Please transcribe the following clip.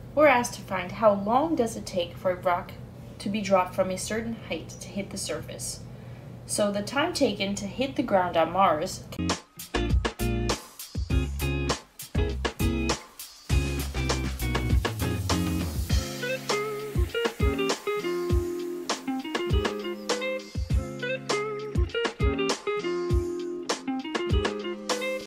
We're asked to find how long does it take for a rock to be dropped from a certain height to hit the surface. So the time taken to hit the ground on Mars